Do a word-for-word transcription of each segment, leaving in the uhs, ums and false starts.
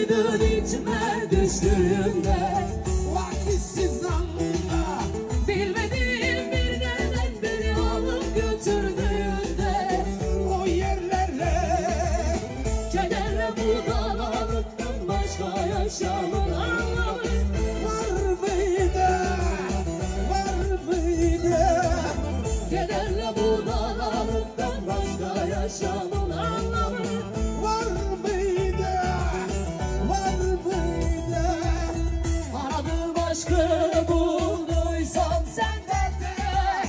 mıydın içime düştüğümde? Vakitsiz anda Bilmediğim bir neden beni alıp götürdüğünde, o yerlere kederle bu dağlarlıktan başka yaşamın anlamı var mıydı? Var mıydı? Kederle bu dağlarlıktan başka yaşamın anlamı Var mıydı? Var mıydı? Aradığım aşkı bulduysam sende de.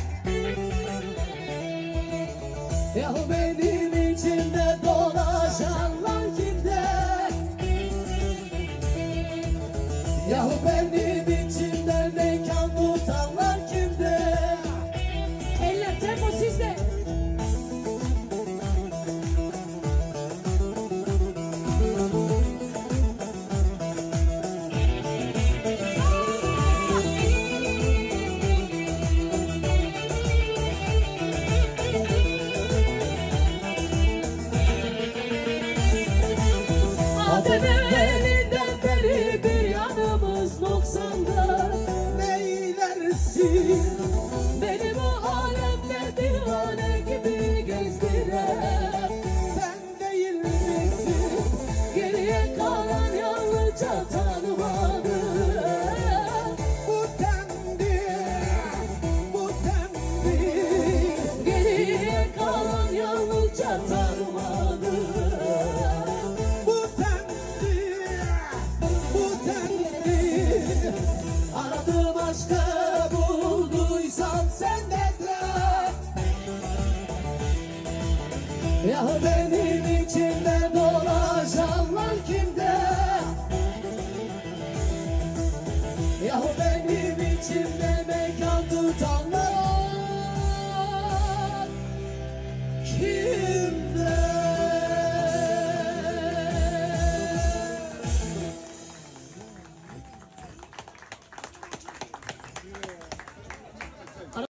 Yahu benim içimde dolaşanlar kimde? Yahu benim içimde mekan tutanlar kimde? Eller tempo sizde. Adem elinden beri bir yanımız noksanda. Neylersin? Beni bu alemde divane gibi gezdiren, Sen değil misin? geriye kalan yalnızca tanımadı. Bu tendi, bu tendi. Geriye kalan yalnızca tanımadı. Bu tendi, bu tendi. Aradığım aşkı bulduysan sende de. Ya benim içimde